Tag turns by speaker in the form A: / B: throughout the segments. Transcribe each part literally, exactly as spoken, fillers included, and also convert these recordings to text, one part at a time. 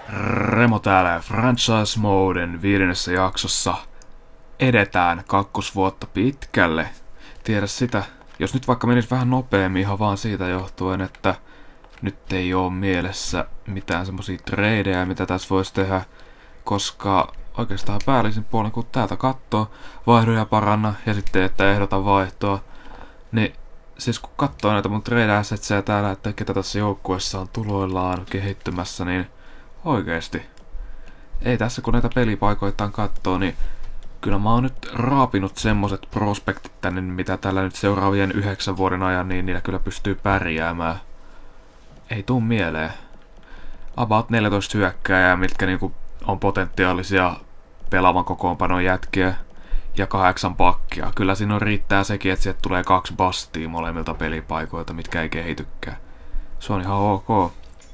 A: Remo täällä ja Franchise Moden viidennessä jaksossa edetään kakkosvuotta pitkälle. Tiedä sitä, jos nyt vaikka menisi vähän nopeammin ihan vaan siitä johtuen, että nyt ei oo mielessä mitään semmosia tradeja, mitä tässä voisi tehdä, koska oikeastaan päällisin puolen kun täältä kattoo, vaihdo ja paranna ja sitten että ehdota vaihtoa, niin siis kun katsoo näitä mun trade assetsejä täällä, että ketä tässä joukkueessa on tuloillaan kehittymässä, niin oikeesti. Ei tässä kun näitä pelipaikoitaan kattoo, niin kyllä mä oon nyt raapinut semmoset prospektit tänne, mitä tällä nyt seuraavien yhdeksän vuoden ajan, niin niillä kyllä pystyy pärjäämään. Ei tuu mieleen. About neljätoista hyökkääjää, mitkä niinku on potentiaalisia pelaavan kokoonpanon jätkiä. Ja kahdeksan pakkia. Kyllä siinä on riittää sekin, että sieltä tulee kaksi bastia molemmilta pelipaikoilta, mitkä ei kehitykään. Se on ihan ok.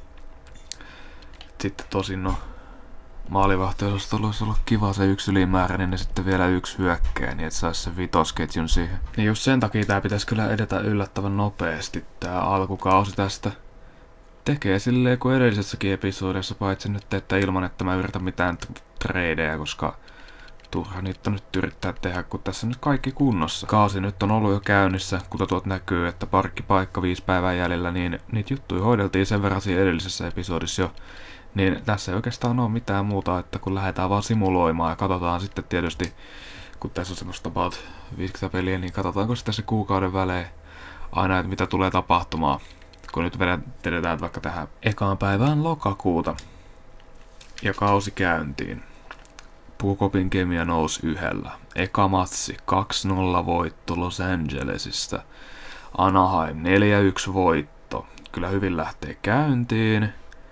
A: Sitten tosin no, maalivahtiosasta olisi ollut kiva se yksi ylimääräinen ja sitten vielä yksi hyökkää, niin että saisi sen vitosketjun siihen. Niin just sen takia tää pitäisi kyllä edetä yllättävän nopeasti tää alkukausi tästä. Tekee silleen kuin edellisessäkin episodissa, paitsi nyt, että ilman, että mä yritän mitään tradeja, koska turha niitä nyt yrittää tehdä, kun tässä nyt kaikki kunnossa. Kausi nyt on ollut jo käynnissä, kun tuot näkyy, että parkkipaikka viisi päivää jäljellä, niin niitä juttuja hoideltiin sen verran siinä edellisessä episodissa jo. Niin tässä ei oikeastaan ole mitään muuta, että kun lähdetään vaan simuloimaan ja katsotaan sitten tietysti, kun tässä on semmoista about viisikymmentä peliä, niin katsotaanko sitten se kuukauden välein aina, että mitä tulee tapahtumaan. Kun nyt vedetään vaikka tähän ekaan päivään lokakuuta ja kausi käyntiin. Pukopin kemia nousi yhdellä. Eka matsi kaksi nolla voitto Los Angelesista. Anaheim neljä yksi voitto. Kyllä hyvin lähtee käyntiin.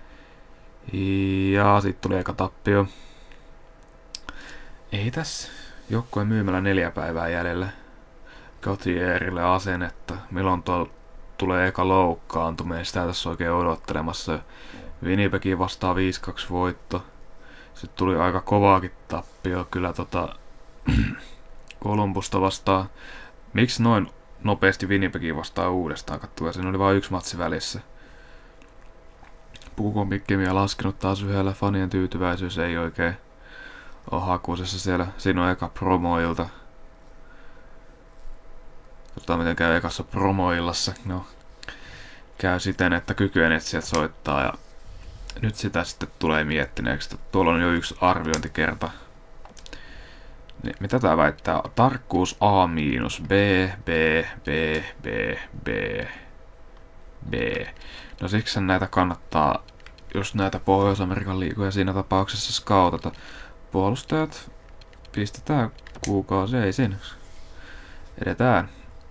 A: Ja sitten tuli eka tappio. Ei tässä. Joukkueen myymällä neljä päivää jäljellä. Gautierille asennetta. Milloin tuolla tulee eka loukkaantuminen. Sitä tässä oikein odottelemassa. Winnipegin vastaa viisi kaksi voitto. Sitten tuli aika kovaakin tappio kyllä tota Columbusta vastaan. Miksi noin nopeasti Winnipegin vastaan uudestaan? Katsotaan, siinä oli vain yksi matsi välissä. Pukon kemia laskenut taas yhdellä, fanien tyytyväisyys ei oikein ole hakuisessa siellä. Siinä on eka promoilta. Katsotaan miten käy ekassa promoillassa. No, käy siten, että kykyennetsijät soittaa ja nyt sitä sitten tulee miettineeksi, että tuolla on jo yksi arviointikerta. Niin, mitä tää väittää? Tarkkuus A miinus, B, B, B, B, B, B. No siksi näitä kannattaa, just näitä Pohjois-Amerikan liigoja siinä tapauksessa skautata. Puolustajat pistetään kuukausi, ei siinä. Edetään.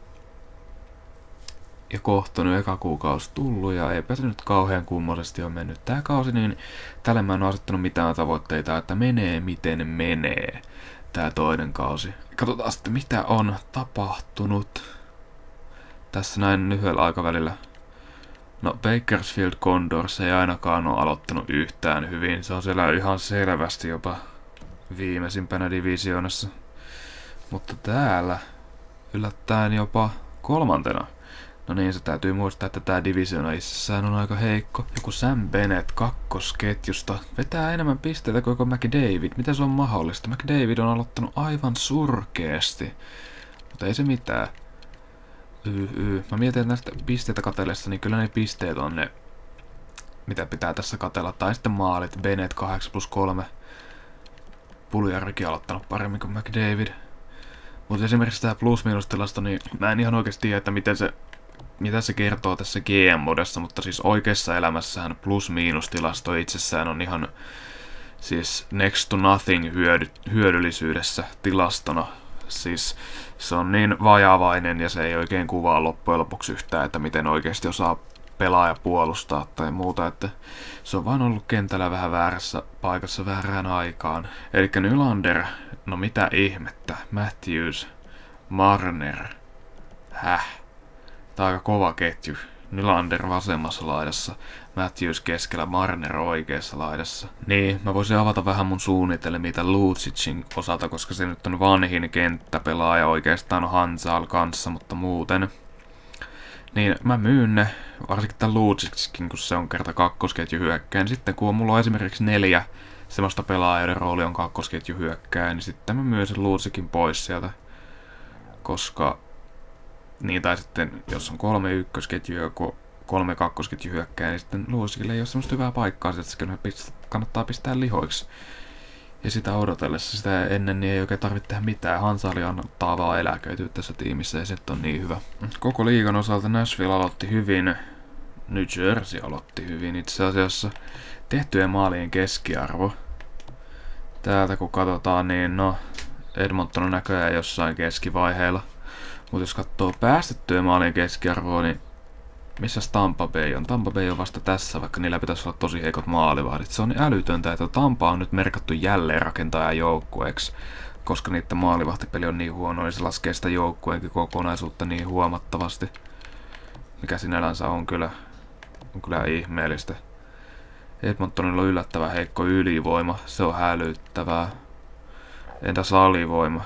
A: Ja kohta nyt eka kuukausi tullut ja eipä se nyt kauhean kummallisesti ole mennyt tää kausi, niin tälle mä en ole asettanut mitään tavoitteita, että menee miten menee tää toinen kausi. Katsotaan sitten mitä on tapahtunut tässä näin lyhyellä aikavälillä. No Bakersfield Condors ei ainakaan ole aloittanut yhtään hyvin, se on siellä ihan selvästi jopa viimeisimpänä divisioonassa. Mutta täällä yllättäen jopa kolmantena. No niin, se täytyy muistaa, että tää divisioona itsessään on aika heikko. Joku Sam Bennett kakkosketjusta vetää enemmän pisteitä kuin joku McDavid. Miten se on mahdollista? McDavid on aloittanut aivan surkeasti. Mutta ei se mitään. Yy, yy. Mä mietin näistä pisteitä katellessa, niin kyllä ne pisteet on ne, mitä pitää tässä katella. Tai sitten maalit. Bennett kahdeksan plus kolme. Puljärvikin aloittanut paremmin kuin McDavid. Mutta esimerkiksi tää plus-miinus-tilasto, niin mä en ihan oikeesti tiedä, että miten se, mitä se kertoo tässä G M-modessa, mutta siis oikeassa elämässähän plus-miinus-tilasto itsessään on ihan siis next to nothing hyödy, hyödyllisyydessä tilastona. Siis se on niin vajavainen ja se ei oikein kuvaa loppujen lopuksi yhtään, että miten oikeasti osaa pelaa ja puolustaa tai muuta, että se on vaan ollut kentällä vähän väärässä paikassa väärään aikaan. Elikkä Nylander, no mitä ihmettä, Matthews, Marner, häh, tää on aika kova ketju. Nylander vasemmassa laidassa, Matthews keskellä, Marner oikeassa laidassa. Niin, mä voisin avata vähän mun suunnitelmia tämän Lucicin osalta, koska se nyt on vanhin kenttäpelaaja oikeastaan Hansal kanssa, mutta muuten Niin mä myyn ne, varsinkin tän Lucicin, kun se on kerta kakkosketju hyökkään. Sitten kun on, mulla on esimerkiksi neljä semmoista pelaajaa, joiden rooli on kakkosketju hyökkään, niin sitten mä myyn sen Lucicin pois sieltä. Koska, niin tai sitten jos on kolme ykkösketjua ja kolme kakkosketju hyökkään, niin sitten Lucicille ei ole semmoista hyvää paikkaa, että se kannattaa pistää lihoiksi. Ja sitä odotellessa, sitä ennen niin ei oikein tarvitse tehdä mitään. Hansali antaa vaan eläköityä tässä tiimissä ja se on niin hyvä. Koko liigan osalta Nashville aloitti hyvin. New Jersey aloitti hyvin itse asiassa. Tehtyjen maalien keskiarvo. Täältä kun katsotaan, niin no, Edmonton on näköjään jossain keskivaiheilla. Mutta jos katsoo päästettyjen maalien keskiarvoa, niin missäs Tampa Bay on? Tampa Bay on vasta tässä, vaikka niillä pitäisi olla tosi heikot maalivahdit. Se on niin älytöntä, että Tampa on nyt merkattu jälleen rakentajan joukkueeksi, koska niiden maalivahtipeli on niin huono, niin se laskee sitä joukkueenkin kokonaisuutta niin huomattavasti. Mikä sinällänsä on kyllä, on kyllä ihmeellistä. Edmontonilla on yllättävän heikko ylivoima, se on hälyttävää. Entäs alivoima?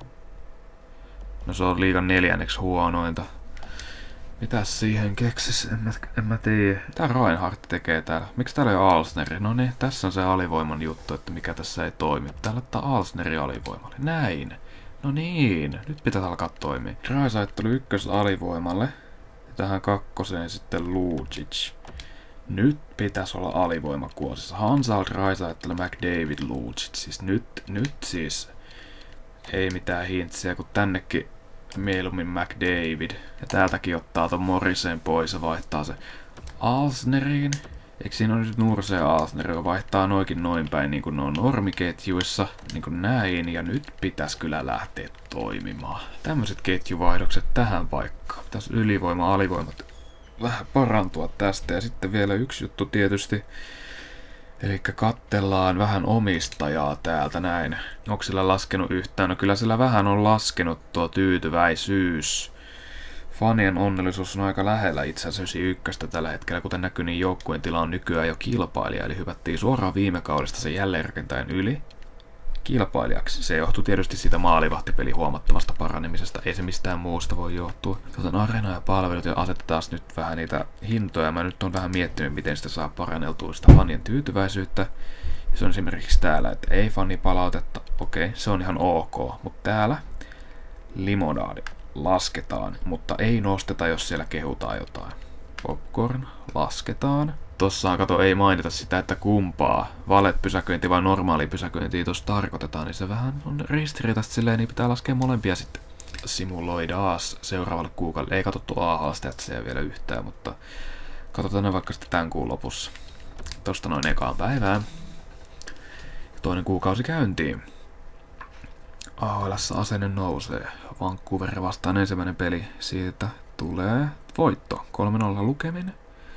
A: No se on liigan neljänneksi huonointa. Mitäs siihen keksis? En mä, en mä tiedä. Mitä Reinhardt tekee täällä? Miksi täällä ei ole Alsneri? No niin, tässä on se alivoiman juttu, että mikä tässä ei toimi. Täällä ottaa Alsneri alivoimalle. Näin. No niin, nyt pitää alkaa toimia. Draisaitl ykkös alivoimalle. Ja tähän kakkoseen sitten Lucic. Nyt pitäisi olla alivoima kuosissa. Hansal, Draisaitl, McDavid, Lucic. Siis nyt, nyt siis. Ei mitään hintsiä, kun tännekin mieluummin McDavid. Ja täältäkin ottaa ton Morrisen pois ja vaihtaa se Alsneriin. Eikö siinä on nyt Nurse ja Alsneri, joka vaihtaa noikin noin päin niin kuin ne on normiketjuissa. Niin kuin näin. Ja nyt pitäisi kyllä lähteä toimimaan. Tämmöiset ketjuvaihdokset tähän paikkaan. Pitäisi ylivoima, alivoimat vähän parantua tästä. Ja sitten vielä yksi juttu tietysti. Eli kattellaan vähän omistajaa täältä näin. Onko sillä laskenut yhtään? No kyllä sillä vähän on laskenut tuo tyytyväisyys. Fanien onnellisuus on aika lähellä itse asiassa ykköstä tällä hetkellä. Kuten näkyy, niin joukkueen tila on nykyään jo kilpailija. Eli hypättiin suoraan viime kaudesta sen jälleenrakentajan yli kilpailijaksi. Se johtuu tietysti siitä maalivahtipelin huomattavasta paranemisesta. Ei se mistään muusta voi johtua. Joten Arena ja palvelut ja asetetaan nyt vähän niitä hintoja. Mä nyt on vähän miettinyt, miten sitä saa paranneltua sitä fanien tyytyväisyyttä. Ja se on esimerkiksi täällä, että ei fani palautetta. Okei, se on ihan ok. Mutta täällä limonadi lasketaan, mutta ei nosteta, jos siellä kehutaan jotain. Popcorn lasketaan. Tossa kato, ei mainita sitä, että kumpaa valet-pysäköinti vai normaali pysäköinti tuossa tarkoitetaan, niin se vähän on ristiriitaista silleen, niin pitää laskea molempia sitten. Simuloidaas seuraavalle kuukaudelle. Ei katsottu A H L-statseja vielä yhtään, mutta katsotaan ne vaikka sitten tämän kuun lopussa. Tosta noin ekaan päivään. Toinen kuukausi käyntiin. A H L:ssä asenne nousee. Vancouver vastaan ensimmäinen peli. Siitä tulee voitto. kolme nolla lukemin.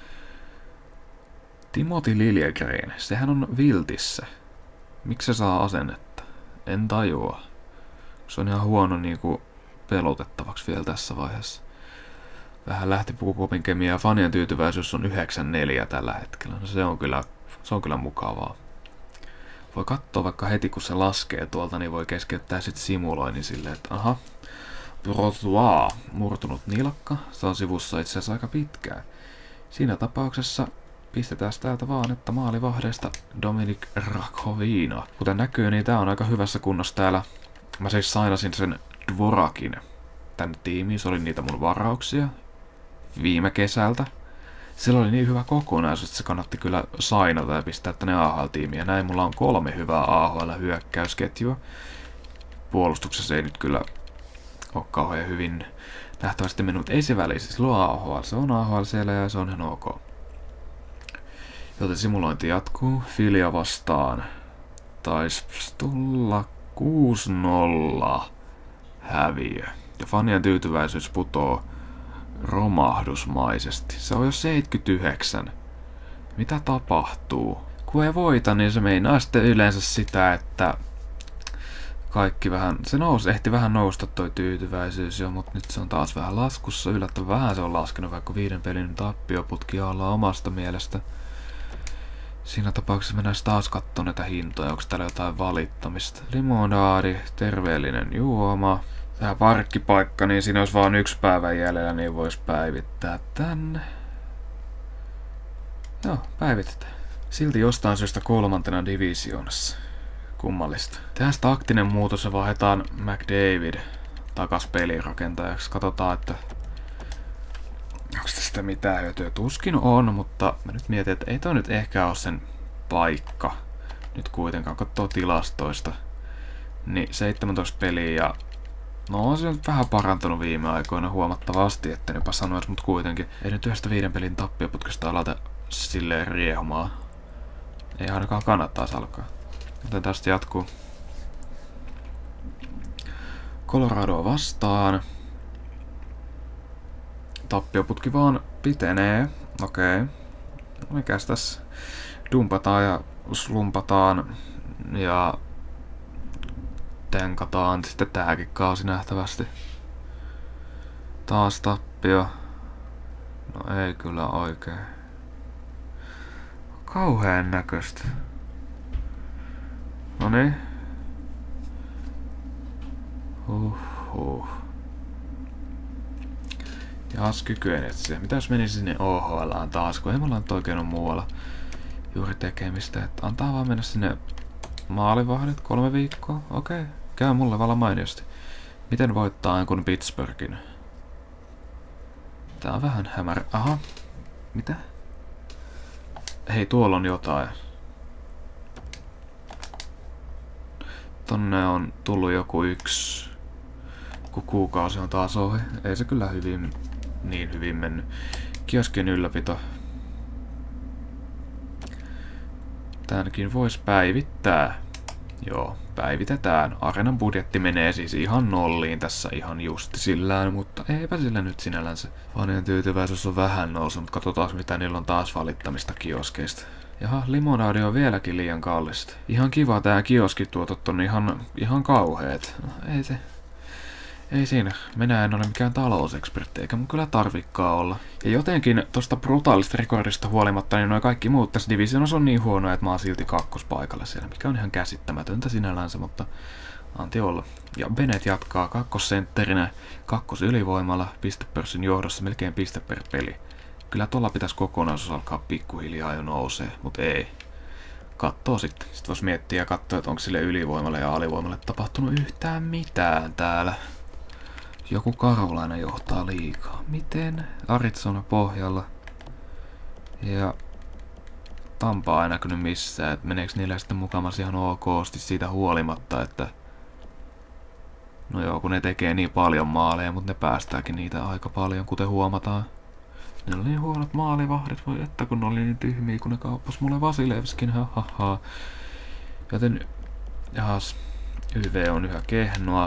A: Timothy Liljegren, sehän on viltissä. Miksi se saa asennetta? En tajua. Se on ihan huono niinku pelotettavaksi vielä tässä vaiheessa. Vähän lähti Pukupopin kemia ja fanien tyytyväisyys on yhdeksän neljä tällä hetkellä. No se on kyllä, se on kyllä mukavaa. Voi katsoa vaikka heti kun se laskee tuolta, niin voi keskeyttää sit simuloinnin silleen, että aha. Brotois, murtunut nilkka. Se on sivussa itse asiassa aika pitkään. Siinä tapauksessa pistetään täältä vaan, että maalivahdeista Dominik Rakovina. Kuten näkyy, niin tää on aika hyvässä kunnossa täällä. Mä siis sainasin sen Dvorakin tänne tiimiin. Se oli niitä mun varauksia viime kesältä. Sillä oli niin hyvä kokonaisuus, että se kannatti kyllä sainata ja pistää tänne A H L-tiimiin. Ja näin mulla on kolme hyvää A H L-hyökkäysketjua. Puolustuksessa ei nyt kyllä ole kauhean hyvin nähtävästi mennyt, mutta ei se väliä. Silloin A H L. Se on A H L siellä ja se on ihan ok. Joten simulointi jatkuu. Filia vastaan. Taisi tulla kuusi nolla häviö. Ja fanien tyytyväisyys putoo romahdusmaisesti. Se on jo seitsemänkymmentäyhdeksän. Mitä tapahtuu? Kun ei voita, niin se meinaa sitten yleensä sitä, että kaikki vähän, se nousi, ehti vähän nousta toi tyytyväisyys jo, mutta nyt se on taas vähän laskussa. Yllättävän vähän se on laskenut, vaikka viiden pelin tappioputki ollaan omasta mielestä. Siinä tapauksessa mennään taas katsomaan näitä hintoja, onko täällä jotain valittamista. Limonadi, terveellinen juoma. tää parkkipaikka, niin siinä olisi vaan yksi päivän jäljellä, niin voisi päivittää tänne. Joo, päivitetään. Silti jostain syystä kolmantena divisioonassa. Kummallista. Tehdään taktinen muutos ja vaihdetaan McDavid takas pelirakentajaksi. Katsotaan, että onko tästä mitään hyötyä. Tuskin on, mutta mä nyt mietin, että ei toi nyt ehkä ole sen paikka. Nyt kuitenkaan katsoo tilastoista. Niin seitsemäntoista peliä ja no se on vähän parantunut viime aikoina huomattavasti, etten jopa sanoisi, mutta kuitenkin. Ei nyt yhdestä viiden pelin tappioputkesta alata silleen riehumaan. Ei ainakaan kannattaa alkaa. Joten tästä jatkuu. Coloradoa vastaan. Tappioputki vaan pitenee. Okei. Okay. Mikäs tässä? Dumpataan ja slumpataan. Ja tenkataan sitten tääkin kausi nähtävästi. Taas tappio. No ei kyllä oikein. Kauheen näköistä. Noniin. Huhhuh. Jaas kykynetsiä. Mitä jos meni sinne O H L:ään taas, kun ei mulla nyt oikein ole muualla juuri tekemistä. Että antaa vaan mennä sinne maalivahdit kolme viikkoa. Okei. Okay. Käy mulle vallan mainiosti. Miten voittaa jonkun Pittsburghin? Tää on vähän hämärä. Aha. Mitä? Hei, tuolla on jotain. Tonne on tullut joku yksi. Kun kuukausi on taas ohi. Ei se kyllä hyvin, niin hyvin mennyt. Kioskin ylläpito. Tänkin voisi päivittää. Joo, päivitetään. Areenan budjetti menee siis ihan nolliin tässä ihan justi sillään, mutta eipä sillä nyt sinällänsä. Fanien tyytyväisyys on vähän noussut, mutta katsotaan mitä niillä on taas valittamista kioskeista. Jaha, limonadi on vieläkin liian kallista. Ihan kiva tää kioskituotot on ihan, ihan kauheet. No, ei se... Ei siinä. Minä en ole mikään talousekspertti, eikä mun kyllä tarvikkaa olla. Ja jotenkin tosta brutaalista rekordista huolimatta, niin noi kaikki muut tässä divisioonassa on niin huonoja, että mä oon silti kakkospaikalla siellä, mikä on ihan käsittämätöntä sinällänsä, mutta anti olla. Ja Bennett jatkaa kakkosentterinä, kakkosylivoimalla, pistepörssin johdossa, melkein piste per peli. Kyllä tuolla pitäisi kokonaisuus alkaa pikkuhiljaa jo nousee, mutta ei. Kattoo sitten. Sitten vois miettiä ja katsoa, että onko sille ylivoimalle ja alivoimalle tapahtunut yhtään mitään täällä. Joku Carolina johtaa liikaa. Miten? Arizona pohjalla. Ja Tampa ei näkynyt missään. Et meneekö niillä sitten mukamas ihan okosti siitä huolimatta, että no joo, kun ne tekee niin paljon maaleja, mutta ne päästääkin niitä aika paljon, kuten huomataan. Ne oli niin huonot maalivahdit, voi että kun ne oli niin tyhmiä, kun ne kauppas mulle Vasilevskin, hahaha. Joten, jahas, Y V on yhä kehnoa.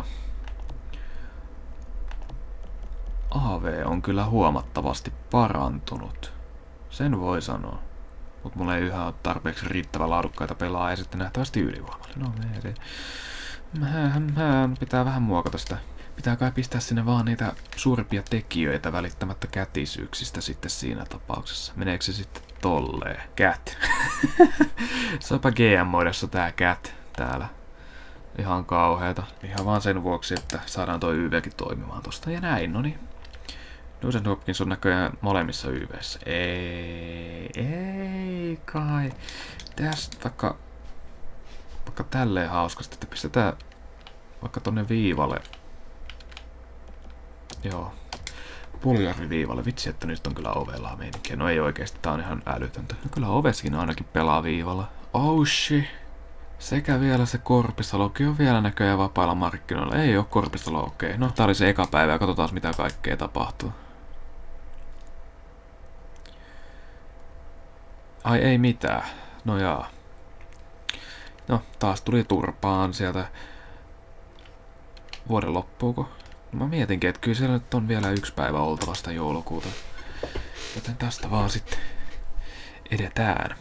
A: A V on kyllä huomattavasti parantunut. Sen voi sanoa. Mut mulla ei yhä ole tarpeeksi riittävän laadukkaita pelaajia ja sitten nähtävästi ylivoimalle. No me Mähän pitää vähän muokata sitä. Pitää kai pistää sinne vaan niitä suurempia tekijöitä välittämättä kätisyyksistä sitten siinä tapauksessa. Meneekö se sitten tolleen? Cat. Se onpa G M-moidessa tää cat täällä. Ihan kauheeta. Ihan vaan sen vuoksi, että saadaan toi Y V:kin toimimaan tosta. Ja näin, noniin. Nugent Hopkins on näköjään molemmissa Y V:ssä. Ei, ei kai. Tästä vaikka, vaikka tälleen hauskasti, että pistetään vaikka tonne viivalle. Joo. Puljarviviivalle. Vitsi, että nyt on kyllä ovella meininkiä. No ei oikeesti, tää on ihan älytöntä. No kyllä oveskin ainakin pelaa viivalla. Oh shit. Sekä vielä se Korpisalokin on vielä näköjään vapailla markkinoilla. Ei oo Korpisalo, okei. Okay. No tää oli se eka päivä ja katsotaan mitä kaikkea tapahtuu. Ai ei mitään. No jaa. No taas tuli turpaan sieltä vuoden loppuuko. No, mä mietinkin, että kyllä siellä nyt on vielä yksi päivä oltavasta joulukuuta. Joten tästä vaan sitten edetään.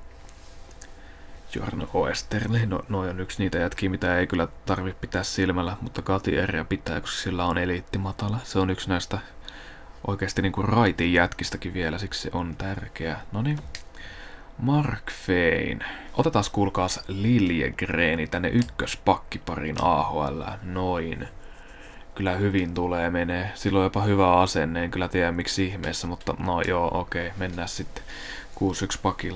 A: Jordan Oesterle, no noi on yksi niitä jätkiä, mitä ei kyllä tarvi pitää silmällä, mutta Katieria pitää, koska sillä on eliitti matala. Se on yksi näistä oikeasti niinku raitin jätkistäkin vielä, siksi se on tärkeä. Noniin. Mark Fein. Otetaan kuulkaas Liljegreeni tänne ykköspakkipariin A H L. Noin. kyllä hyvin tulee menee. Silloin on jopa hyvä asenne, en kyllä tiedä miksi ihmeessä, mutta no joo, okei, mennään sitten kuusi yksi pakilla.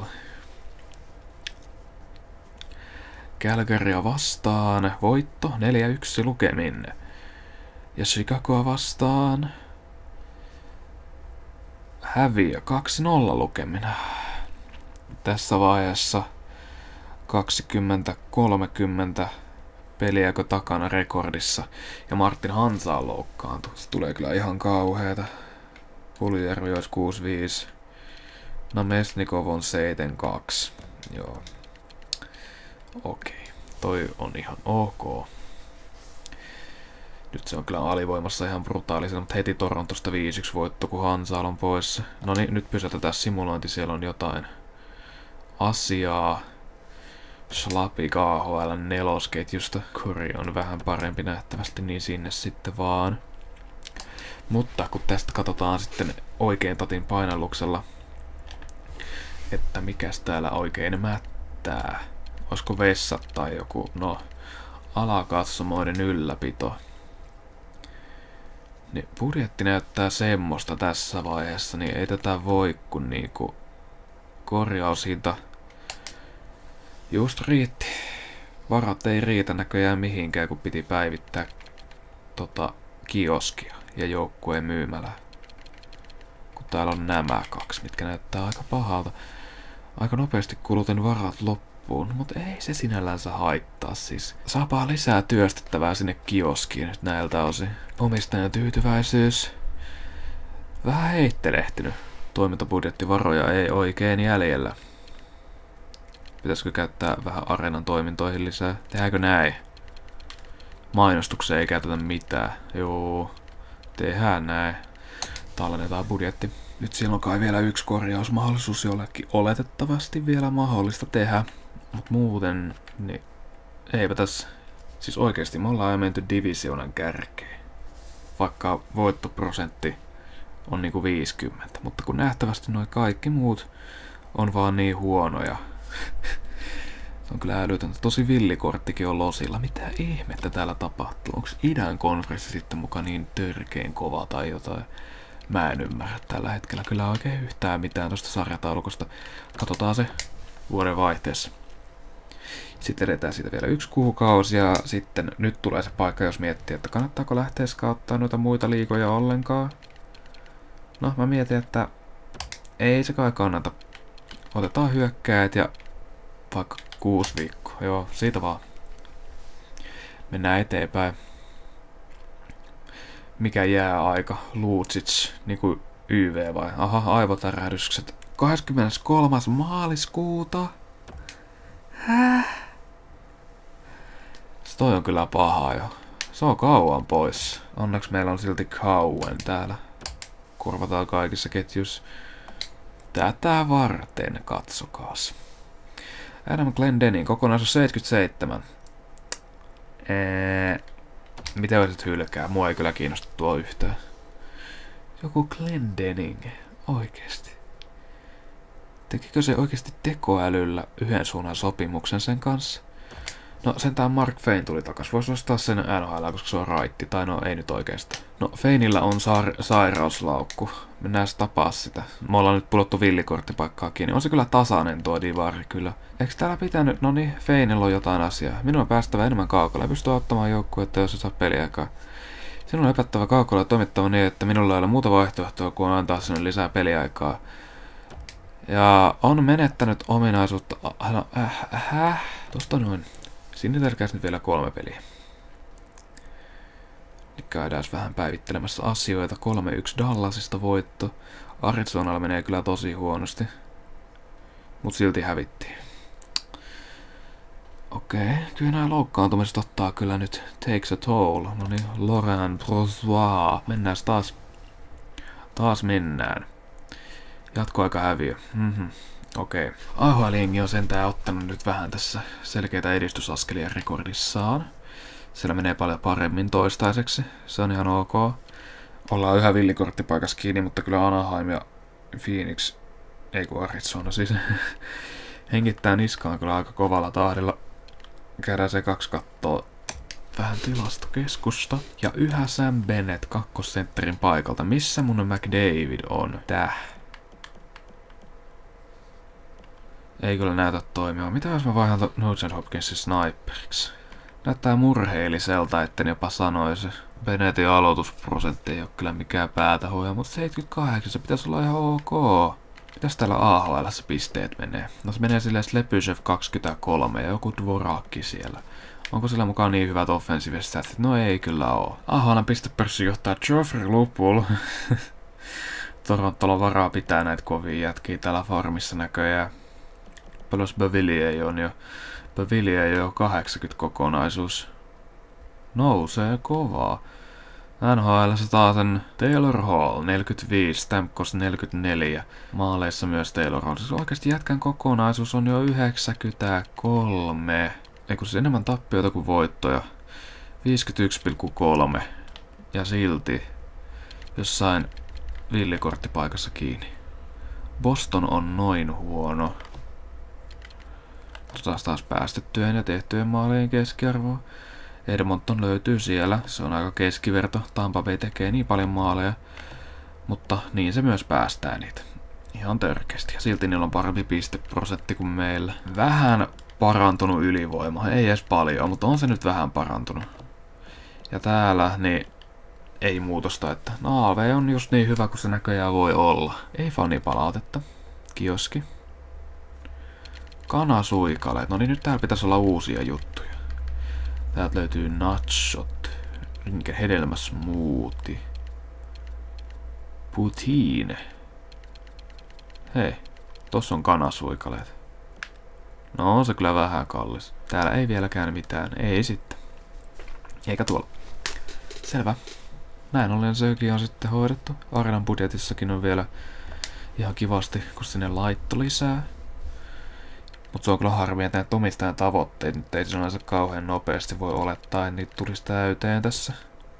A: Calgarya vastaan, voitto neljä yksi lukemin. Ja Chicagoa vastaan häviö kaksi nolla lukemina. Tässä vaiheessa kaksikymmentä kolmekymmentä peliäkö takana rekordissa. Ja Martin Hansa on loukkaantu. Se tulee kyllä ihan kauheeta. Puljärvi olisi kuusi viisi. Namestnikov on seitsemän kaksi. Joo. Okei. Toi on ihan ok. Nyt se on kyllä alivoimassa ihan brutaalisena, mutta heti Torontosta viisi yksi voitto, kun Hansal on poissa. No niin, nyt pysäytetään simulointi, siellä on jotain asiaa. Slapi K H L nelosketjusta. Kori on vähän parempi nähtävästi, niin sinne sitten vaan. Mutta kun tästä katsotaan sitten oikein tatin painalluksella, että mikäs täällä oikein mättää. Olisiko vessat tai joku, no, alakatsomoiden ylläpito. Niin budjetti näyttää semmoista tässä vaiheessa, niin ei tätä voi kun niinku korjaushinta just riitti. Varat ei riitä näköjään mihinkään, kun piti päivittää tota kioskia ja joukkueen myymälää. Kun täällä on nämä kaksi, mitkä näyttää aika pahalta. Aika nopeasti kulutin varat loppuun, mutta ei se sinällänsä haittaa siis. Saapaa lisää työstettävää sinne kioskiin nyt näiltä osin. Omistajan tyytyväisyys. Vähän heittelehtynyt. Toimintabudjettivaroja ei oikein jäljellä. Pitäisikö käyttää vähän areenan toimintoihin lisää? Tehdäänkö näin? Mainostukseen ei käytetä mitään. Joo. Tehdään näin. Tallennetaan budjetti. Nyt siellä on kai vielä yksi korjausmahdollisuus jollekin oletettavasti vielä mahdollista tehdä. Mut muuten, niin eipä tässä. Siis oikeesti me ollaan jo menty divisioonan kärkeen. Vaikka voittoprosentti on niinku viisikymmentä. Mutta kun nähtävästi noi kaikki muut on vaan niin huonoja. Se on kyllä älytöntä. Tosi villikorttikin on losilla. Mitä ihmettä täällä tapahtuu? Onko idän konferenssi sitten mukaan niin törkeen kova tai jotain? Mä en ymmärrä tällä hetkellä kyllä oikein yhtään mitään tosta sarjataulukosta. Katsotaan se vuoden vaihteessa. Sitten edetään siitä vielä yksi kuukausi ja sitten nyt tulee se paikka, jos miettii, että kannattaako lähteä skauttaa noita muita liigoja ollenkaan. No, mä mietin, että ei se kai kannata. Otetaan hyökkäät ja vaikka kuusi viikkoa. Joo, siitä vaan. Mennään eteenpäin. Mikä jää aika? Lucic, niinku Y V vai? Aha, aivotärähdykset. kahdeskymmeneskolmas maaliskuuta. Häh? Se toi on kyllä paha jo. Se on kauan pois. Onneksi meillä on silti kauan täällä. Korvataan kaikissa ketjuissa. Tätä varten, katsokaas. Adam Glendening, kokonaisuus seitsemänkymmentäseitsemän. Eee, miten voisit hylkää? Mua ei kyllä kiinnosta tuo yhtään. Joku Glendening, oikeesti. Tekikö se oikeesti tekoälyllä yhden suunnan sopimuksen sen kanssa? No sentään Mark Fein tuli takas. Voisi ostaa sen N H L, koska se on raitti. Tai no ei nyt oikeastaan. No Feinillä on saar- sairauslaukku. Mennään tapaa sitä. Me ollaan nyt pulottu villikorttipaikkaa kiinni. On se kyllä tasainen tuo divari kyllä. Eikö täällä pitänyt? No niin, Feinillä on jotain asiaa. Minun on päästävä enemmän kaukolla ja pystyy ottamaan joukkuetta, jos se saa peliaikaa. Sinun on epättävä kaukolla ja toimittava niin, että minulla ei ole muuta vaihtoehtoa kuin antaa sinne lisää peliaikaa. Ja on menettänyt ominaisuutta. No, äh, äh, tosta noin. Sinne tärkäisi nyt vielä kolme peliä. Nyt käydään vähän päivittelemässä asioita. kolme yksi Dallasista voitto. Arizonalla menee kyllä tosi huonosti. Mut silti hävittiin. Okei, kyllä nämä loukkaantumiset ottaa kyllä nyt takes a toll. No niin, Laurent Brossois. Mennään taas. Taas mennään. Jatkoaika häviö. Mm-hmm. Okei. A H L-jengi on sentään ottanut nyt vähän tässä selkeitä edistysaskelia rekordissaan. Siellä menee paljon paremmin toistaiseksi. Se on ihan ok. Ollaan yhä villikorttipaikassa kiinni, mutta kyllä Anaheim ja Phoenix, ei kun Arizona siis, hengittää niskaan kyllä aika kovalla tahdilla. Käydään se kaksi kattoo vähän tilastokeskusta. Ja yhä Sam Bennett kakkosentterin paikalta. Missä mun McDavid on? Täh. Ei kyllä näytä toimia. Mitä jos mä vaihdan Nugent Hopkinsin sniperiksi? Näyttää murheelliselta, etten jopa sanoisi. Bennettin aloitusprosentti ei ole kyllä mikään päätä huoja, mutta seitsemänkymmentäkahdeksan se pitäisi olla ihan ok. Mitäs täällä A H L:ssä pisteet menee? No se menee silleen Slepyshev kaksikymmentäkolme ja joku Dvorakki siellä. Onko sillä mukaan niin hyvät offensiiviset statit? No ei kyllä oo. A H L:n pistepörssi johtaa Joffrey Lupul. Torontolla on varaa pitää näitä kovia jätkiä täällä farmissa näköjään. Paljon Bavilier on jo. Bavilier jo kahdeksankymmentä kokonaisuus. Nousee kovaa. N H L:ssä taas Taylor Hall neljäkymmentäviisi, Stamkos neljäkymmentäneljä. Maaleissa myös Taylor Hall. Siis oikeesti jätkän kokonaisuus on jo yhdeksänkymmentäkolme. Eiku siis enemmän tappioita kuin voittoja. viisikymmentäyksi pilkku kolme. Ja silti jossain villikorttipaikassa kiinni. Boston on noin huono. Taas taas päästettyjen ja tehtyjen maalien keskiarvoa. Edmonton löytyy siellä, se on aika keskiverto. Tampa Bay tekee niin paljon maaleja, mutta niin se myös päästää niitä. Ihan törkeästi. Ja silti niillä on parempi pisteprosentti kuin meillä. Vähän parantunut ylivoima, ei edes paljon, mutta on se nyt vähän parantunut. Ja täällä, niin ei muutosta, että no A V on just niin hyvä kuin se näköjään voi olla. Ei fanipalautetta. Kioski. Kanasuikaleet. No niin, nyt täällä pitäisi olla uusia juttuja. Täältä löytyy nachot. Minkä hedelmäsmoothie. Poutine. Hei, tossa on kanasuikaleet. No on se kyllä vähän kallis. Täällä ei vieläkään mitään. Ei sitten. Eikä tuolla. Selvä. Näin ollen sekin on sitten hoidettu. Arenan budjetissakin on vielä ihan kivasti, kun sinne laitto lisää. Mutta se on kyllä harmi, että näitä omistajan tavoitteet nyt ei sinänsä kauhean nopeasti voi olettaa, että niitä tulisi täyteen tässä.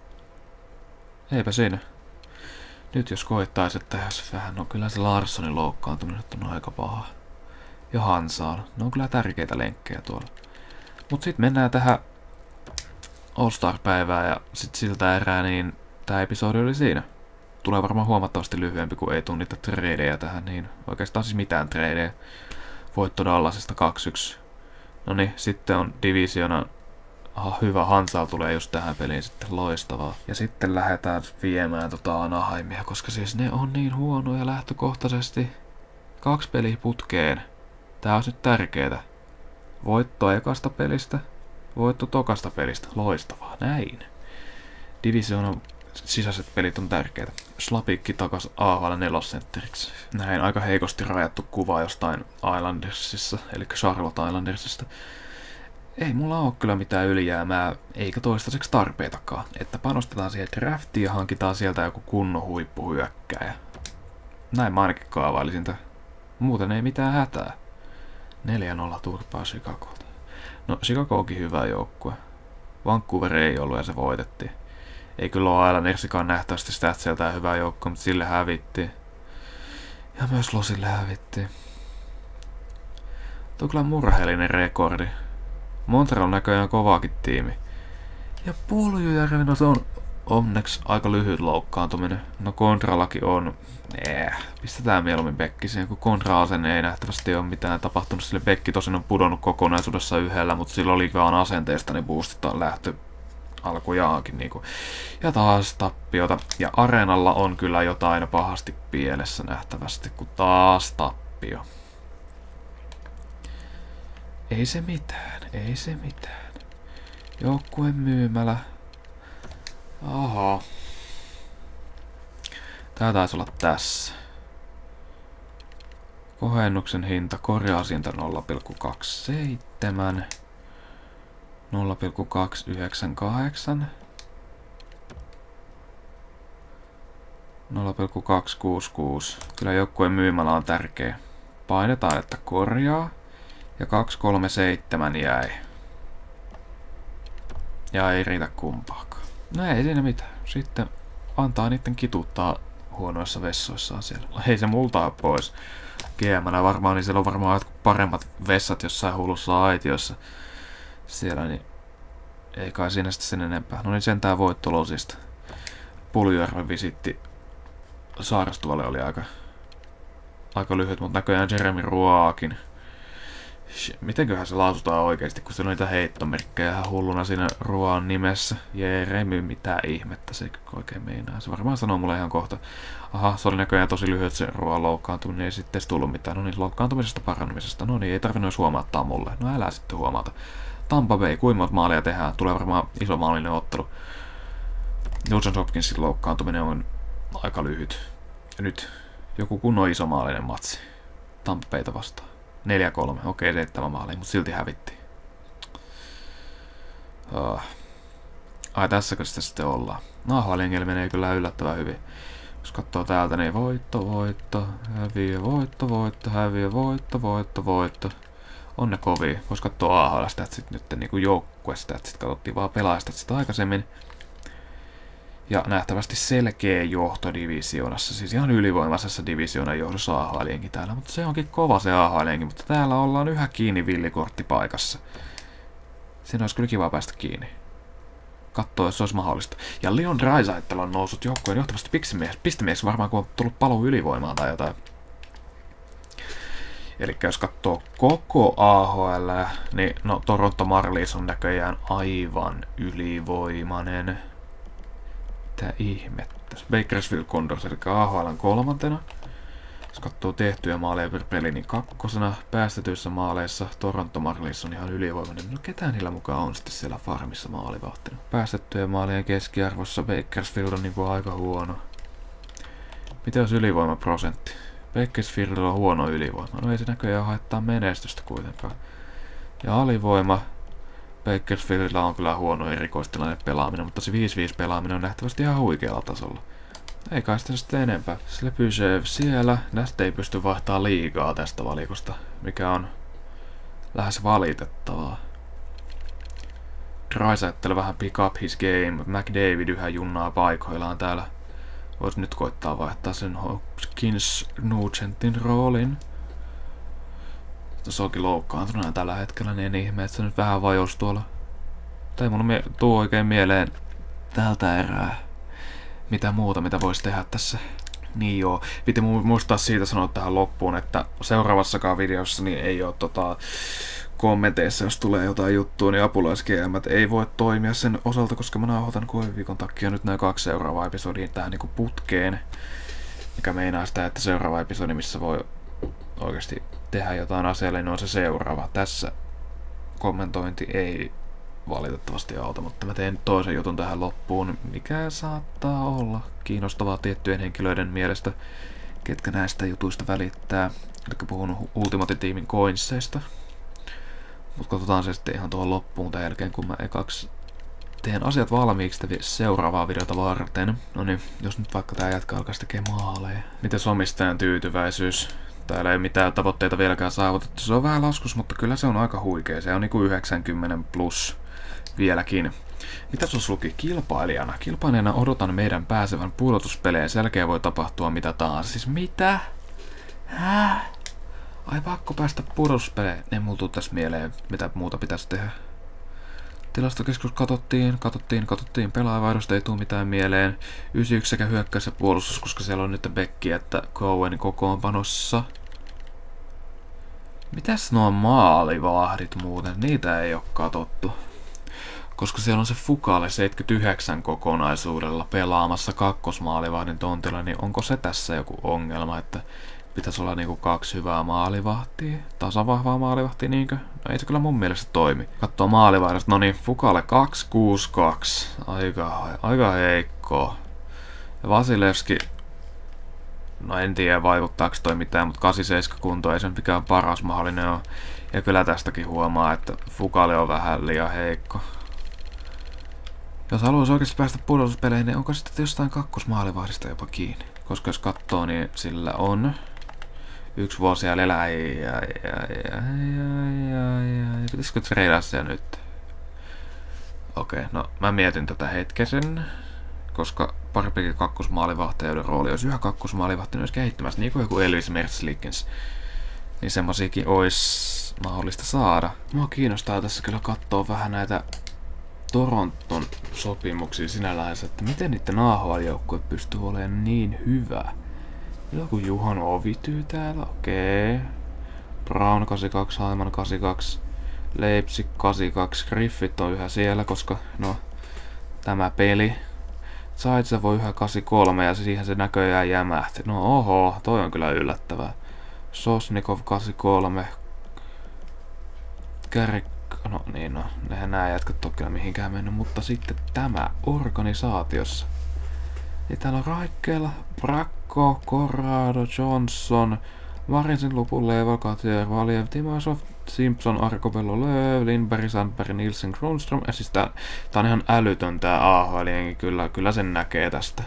A: Eipä siinä. Nyt jos koittaisi, että jos vähän, no kyllä se Larssonin loukkaantuminen on aika paha. Ja Hansaan. Ne on kyllä tärkeitä lenkkejä tuolla. Mut sit mennään tähän All-Star-päivään ja sit siltä erää, niin tää episodi oli siinä. Tulee varmaan huomattavasti lyhyempi, kun ei tunnita tradeja tähän, niin oikeastaan siis mitään tradeja. Voitto Dallasista kaksi yksi. Noniin, sitten on divisiona. Aha, hyvä, Hansal tulee just tähän peliin sitten, loistavaa. Ja sitten lähdetään viemään tota Anaheimia, koska siis ne on niin huonoja lähtökohtaisesti. Kaksi peliä putkeen. Tää on nyt tärkeetä. Voitto ekasta pelistä, voitto tokasta pelistä, loistavaa, näin. Divisioonan sisäiset pelit on tärkeitä. Slapikki takas A H L nelosentteriksi. Näin aika heikosti rajattu kuva jostain Islandersissa, eli Charlotte Islandersista. Ei mulla oo kyllä mitään ylijäämää, eikä toistaiseksi tarpeitakaan. Että panostetaan siihen draftiin ja hankitaan sieltä joku kunnon huippuhyökkääjä. Näin mä ainakin kaavailisin tämän. Muuten ei mitään hätää. neljä nolla turpaa Chicagolta. No Chicago onkin hyvä joukkue. Vancouver ei ollut ja se voitettiin. Ei kyllä ole Islandersikaan nähtävästi statsiltaan hyvä joukko, mutta sille hävittiin. Ja myös Losille hävittiin. Tuo on kyllä murheellinen rekordi. Montreal on näköjään kovaakin tiimi. Ja Puljujärvi, no se on onneksi aika lyhyt loukkaantuminen. No Kontrallakin on. Eh, pistetään mieluummin Bekki siihen, kun Kontra-asenne ei nähtävästi ole mitään tapahtunut. Sille Bekki tosin on pudonnut kokonaisuudessa yhdellä, mutta sillä oli vaan asenteesta, niin boostita lähtö alkujaankin niinku. Ja taas tappiota. Ja Areenalla on kyllä jotain pahasti pielessä nähtävästi, kun taas tappio. Ei se mitään, ei se mitään. Joukkueen myymälä. Oho. Tää taisi olla tässä. Kohennuksen hinta, korjaushinta nolla pilkku kaksikymmentäseitsemän. nolla pilkku kaksisataayhdeksänkymmentäkahdeksan. nolla pilkku kaksisataakuusikymmentäkuusi. Kyllä joukkueen myymälä on tärkeä. Painetaan, että korjaa. Ja kaksi kolme seitsemän jäi. Ja ei riitä kumpaakaan. No ei siinä mitään. Sitten antaa niitten kituttaa huonoissa vessoissaan siellä. Ei se multaa pois. G M:nä varmaan, niin siellä on varmaan jotkut paremmat vessat jossain hullussa aitiossa. Siellä niin Ei kai siinä sitten sen enempää. No niin, sentään voitto Losista. Puljujärven visitti Saarastuvalle oli aika, aika lyhyt, mutta näköjään Jeremy Roakin. Mitenköhän se lausutaan oikeesti, kun siellä on niitä heittomerkkejä ihan hulluna siinä Roan nimessä. Jeremy, mitä ihmettä se oikein meinaa. Se varmaan sanoo mulle ihan kohta. Aha, se oli näköjään tosi lyhyt se Roan loukkaantuminen, ei sitten edes tullut mitään. No niin, loukkaantumisesta parannumisesta. No niin, ei tarvinnut edes huomauttaa mulle. No älä sitten huomata. Tampa Bay, kuinka monta maalia tehdään? Tulee varmaan iso maalinen ottelu. Nugent Hopkinsin loukkaantuminen on aika lyhyt. Ja nyt joku kunnon iso maalinen matsi. Tampa Bayta vastaan. neljä kolme, okei, seitsemän maalia, mutta silti hävittiin. Oh. Ai, tässäkö sitä sitten ollaan? No, A H L menee kyllä yllättävän hyvin. Jos katsoo täältä, niin voitto, voitto, häviö, voitto, voitto, häviö, voitto, voitto, voitto. On ne kovia. Vois katsoa A H L-statsit nyt, niinku joukkuestatsit. Katsottiin vaan pelaajastatsit aikaisemmin. Ja nähtävästi selkeä johto divisioonassa, siis ihan ylivoimaisessa divisioonan johdossa A H L-jengi täällä, mutta se onkin kova se A H L-jengi, mutta täällä ollaan yhä kiinni villikorttipaikassa. Siinä olisi kyllä kiva päästä kiinni. Kattoo, jos se olisi mahdollista. Ja Leon Draisaitl on noussut joukkueen johtavasti pistemieheksi varmaan, kun on tullut paluu ylivoimaan tai jotain. Eli jos katsoo koko A H L, niin no Toronto Marlies on näköjään aivan ylivoimainen. Mitä ihmettä. Bakersfield Condors, eli A H L:n kolmantena. Jos katsoo tehtyjä maaleja per peli, niin kakkosena päästetyissä maaleissa Toronto Marlies on ihan ylivoimainen. No ketään niillä mukaan on sitten siellä farmissa maalivahtina. Päästettyjä maalien keskiarvossa Bakersfield on niinku aika huono. Mitä jos ylivoimaprosentti? Bakersfield on huono ylivoima. No ei se näköjään haittaa menestystä kuitenkaan. Ja alivoima. Bakersfieldillä on kyllä huono erikoistilanne pelaaminen, mutta se viisi viisi pelaaminen on nähtävästi ihan huikealla tasolla. Ei kai sitä sitten enempää. Slepyshev siellä. Näistä ei pysty vaihtamaan liigaa tästä valikosta, mikä on lähes valitettavaa. Draisaitl vähän pick up his game. McDavid yhä junnaa paikoillaan täällä. Vois nyt koittaa vaihtaa sen Hopkins Nugentin roolin. Se onkin loukkaantunut tällä hetkellä, niin en ihme, että se nyt vähän vajos tuolla. Tai mun tuu oikein mieleen tältä erää. Mitä muuta, mitä voisi tehdä tässä. Niin joo, piti muistaa siitä sanoa tähän loppuun, että seuraavassakaan videossa niin ei ole tota, kommenteissa, jos tulee jotain juttua, niin apulais G M:t ei voi toimia sen osalta, koska mä nauhoitan koeviikon takia nyt nämä kaksi seuraavaa episodia tähän niinku putkeen. Mikä meinaa sitä, että seuraava episodi, missä voi oikeasti tehdä jotain asialle, niin on se seuraava. Tässä kommentointi ei valitettavasti auta, mutta mä teen toisen jutun tähän loppuun, mikä saattaa olla kiinnostavaa tiettyjen henkilöiden mielestä, ketkä näistä jutuista välittää. Eli puhun Ultimate-tiimin coinsseista. Mutta katsotaan se sitten ihan tuohon loppuun tämän jälkeen, kun mä ekaksi teen asiat valmiiksi seuraavaa videota varten. No niin, jos nyt vaikka tää jätkä alkaisi tekemään maaleja. Mites omistajan tyytyväisyys? Täällä ei mitään tavoitteita vieläkään saavutettu. Se on vähän laskus, mutta kyllä se on aika huikea. Se on niinku yhdeksänkymmentä plus vieläkin. Mitä sus luki? Kilpailijana. Kilpailijana odotan meidän pääsevän pudotuspeleen. Selkeä voi tapahtua mitä tahansa. Siis mitä? Häh? Ai pakko päästä pudotuspeleen. Ei mulla tuu tässä mieleen, mitä muuta pitäisi tehdä. Tilastokeskus katsottiin, katsottiin, katsottiin. Pelaajavaihdosta ei tuu mitään mieleen. yhdeksänkymmentäyksi sekä hyökkäys ja puolustus, koska siellä on nyt Becky että Cohen kokoonpanossa. Mitäs nuo maalivahdit muuten? Niitä ei oo katsottu. Koska siellä on se Fukale seitsemänkymmentäyhdeksän kokonaisuudella pelaamassa kakkosmaalivahdin tontilla, niin onko se tässä joku ongelma, että pitäisi olla niinku kaksi hyvää maalivahtia, tasavahvaa maalivahtia niinkö? No ei se kyllä mun mielestä toimi. Katsoo maalivahdosta, no niin, Fukale kaksi kuusi kaksi, aika, aika heikkoa. Ja Vasilevski, no en tiedä vaikuttaako toi mitään, mutta kahdeksankymmentäseitsemän kunto ei sen mikään paras mahdollinen ole. Ja kyllä tästäkin huomaa, että Fukale on vähän liian heikko. Jos haluaisi oikeasti päästä pudotuspeleihin, niin onko sitten jostain kakkosmaalivahdista jopa kiinni? Koska jos katsoo, niin sillä on yksi vuosi jäljellä. Ai, ai, ai, ai, ai, ai. Pitäisikö treidaa se nyt? Okei, okay, no mä mietin tätä hetkesen. Koska parempikin kakkosmaalivahtajuuden rooli olisi yhä kakkosmaalivahti olisi kehittymässä, niin kuin joku Elvis Merzlikins. Niin semmosiakin olisi mahdollista saada. Mua kiinnostaa tässä kyllä katsoa vähän näitä Toronton sopimuksia sinällään, että miten niiden A H L-joukkue pystyy olemaan niin hyvä. Joku Juhan Ovityy täällä, okei. Okay. Brown kahdeksankymmentäkaksi, Haiman kahdeksankymmentäkaksi, Leipzig kahdeksankymmentäkaksi, Griffith on yhä siellä, koska no tämä peli. Zaitsev voi yhä kahdeksankymmentäkolme ja siihen se näköjään jämähti. No oho, toi on kyllä yllättävää. Sosnikov kahdeksankymmentäkolme. Kärk... No niin, no, nehän nää jätkät on kyllä mihinkään mennyt, mutta sitten tämä organisaatiossa. Niin täällä on Raikkeella, Brakko, Corrado, Johnson, Marisin lupu, Level, Katier, Valjev, Timashov, Simpson, Arcobello, Lööv, Lindberg, Sandberg, Nielsen, Kronström. Ja siis tää, tää on ihan älytön tää A H L, kyllä, kyllä sen näkee tästä.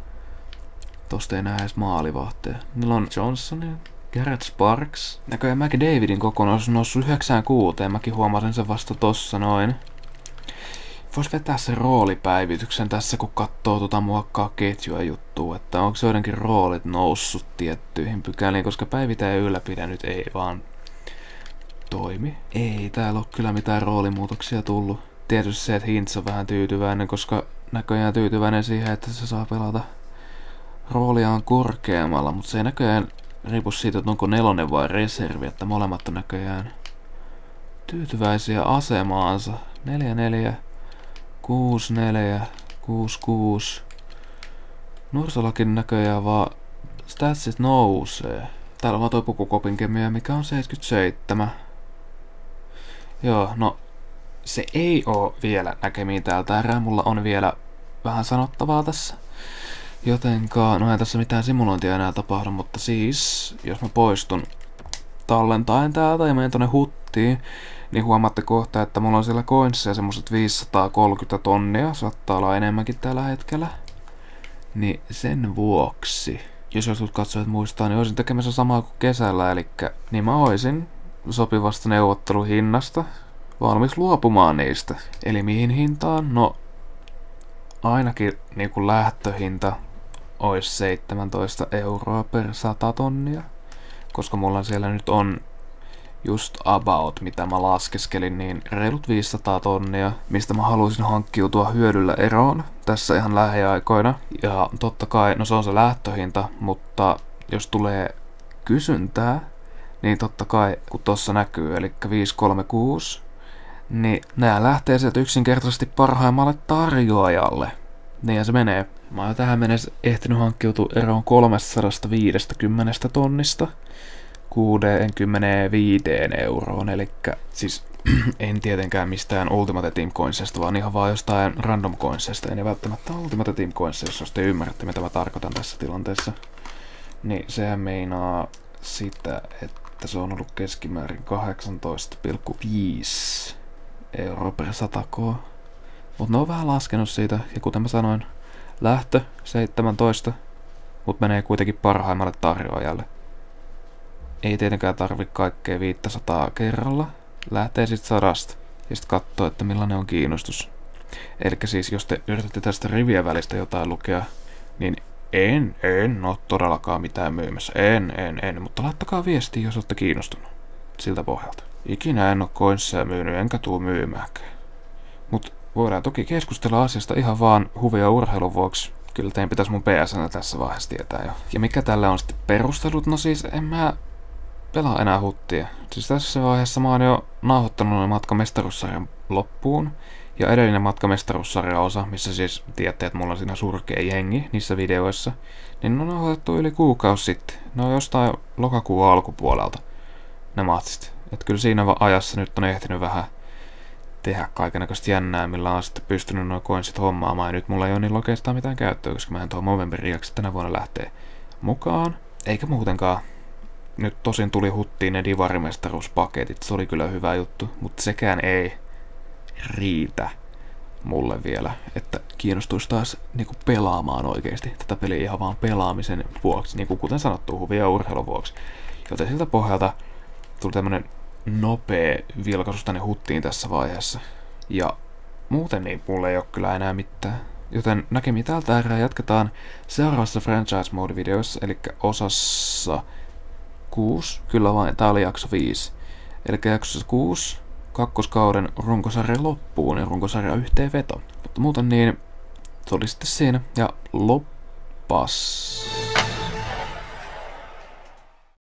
A: Tosta ei näe edes maalivahteja. Niillä on Johnson, Garrett Sparks. Näköjään McDavidin kokonaisuus on noussut yhdeksänkymmentäkuusi. Mäkin huomasin sen vasta tossa noin. Vois vetää sen roolipäivityksen tässä, kun katsoo tuota muokkaa ketjua juttua, että onko joidenkin roolit noussut tiettyihin pykäliin, koska päivitä ja ylläpidä nyt ei vaan toimi. Ei täällä ole kyllä mitään roolimuutoksia tullut. Tietysti se, että Hintz on vähän tyytyväinen, koska näköjään tyytyväinen siihen, että se saa pelata rooliaan korkeammalla, mutta se ei näköjään riipu siitä, että onko nelonen vai reservi, että molemmat on näköjään tyytyväisiä asemaansa. neljä neljä, kuusi neljä, kuusi kuusi. Nursolakin näköjään vaan statsit nousee. Täällä on vaan toi pukukopin kemia, mikä on seitsemänkymmentäseitsemän. Joo, no se ei oo vielä näkemiin täältä erää. Mulla on vielä vähän sanottavaa tässä. Jotenka, no ei tässä mitään simulointia enää tapahdu, mutta siis, jos mä poistun tallentaen täältä ja menen tonne huttiin, niin huomaatte kohta, että mulla on siellä coinsia semmoset viisisataakolmekymmentä tonnia, saattaa olla enemmänkin tällä hetkellä. Niin sen vuoksi, jos joskus katsojat muistaa, niin olisin tekemässä samaa kuin kesällä, eli niin mä oisin sopivasta neuvotteluhinnasta valmis luopumaan niistä. Eli mihin hintaan? No, ainakin niinku lähtöhinta olisi seitsemäntoista euroa per sata tonnia, koska mulla siellä nyt on just about, mitä mä laskeskelin, niin reilut viisisataa tonnia, mistä mä haluaisin hankkiutua hyödyllä eroon tässä ihan lähiaikoina. Ja totta kai, no se on se lähtöhinta, mutta jos tulee kysyntää, niin totta kai, kun tossa näkyy, eli viisi kolme kuusi, niin nää lähtee sieltä yksinkertaisesti parhaimmalle tarjoajalle. Niin se menee. Mä oon tähän mennessä ehtinyt hankkiutua eroon kolmesataaviisikymmentä tonnista kuusikymmentäviisi euroon, eli siis en tietenkään mistään Ultimate Team Coinsista, vaan ihan vaan jostain random coinsista, ei välttämättä Ultimate Team Coinsista, jos te ymmärrätte mitä mä tarkoitan tässä tilanteessa. Niin sehän meinaa sitä, että se on ollut keskimäärin kahdeksantoista pilkku viisi euroa per sata K. Mutta ne on vähän laskenut siitä, ja kuten mä sanoin, lähtö seitsemäntoista, mutta menee kuitenkin parhaimmalle tarjoajalle. Ei tietenkään tarvi kaikkea viisisataa kerralla, lähtee sit sadasta, ja sit katsoo, että millainen on kiinnostus. Elikkä siis, jos te yritätte tästä rivien välistä jotain lukea, niin en, en oo todellakaan mitään myymässä. En, en, en, mutta laittakaa viestiä, jos olette kiinnostunut siltä pohjalta. Ikinä en oo coinsia myynyt, enkä tuu myymäänkään. Mut voidaan toki keskustella asiasta ihan vaan huvi- ja urheilun vuoksi. Kyllä teidän pitäisi mun P S:nä tässä vaiheessa tietää jo. Ja mikä tällä on sitten perustelut? No siis en mä pelaa enää huttia. Siis tässä vaiheessa mä oon jo nauhoittanut matka mestaruussarjan loppuun. Ja edellinen matka mestaruussarja-osa, missä siis tiedätte, että mulla on siinä surkea jengi niissä videoissa, niin ne on nauhoitettu yli kuukausi sitten. Ne on jostain lokakuun alkupuolelta, ne matsit. Että kyllä siinä ajassa nyt on ehtinyt vähän tehdä kaikennäköistä jännää, millä on sitten pystynyt noin coinsit hommaamaan. Ja nyt mulla ei ole niin oikeastaan mitään käyttöä, koska mä en tuohon Movember-riaksi tänä vuonna lähtee mukaan. Eikä muutenkaan. Nyt tosin tuli huttiin ne divarimestaruuspaketit, se oli kyllä hyvä juttu, mutta sekään ei riitä mulle vielä, että kiinnostuisi taas niinku pelaamaan oikeesti tätä peliä ihan vaan pelaamisen vuoksi, niinku kuten sanottu, huvi- ja urheilun vuoksi. Joten siltä pohjalta tuli tämmönen nopea vilkaisu tänne huttiin tässä vaiheessa. Ja muuten niin mulle ei oo kyllä enää mitään. Joten näkemiin tältä erää jatketaan seuraavassa Franchise Mode-videossa, eli osassa kuusi, kyllä vain, tää oli jakso viisi. Eli jaksossa kuusi kakkoskauden runkosarja loppuun ja runkosarja yhteenveto. Mutta muuten niin, se oli sitten siinä ja loppas.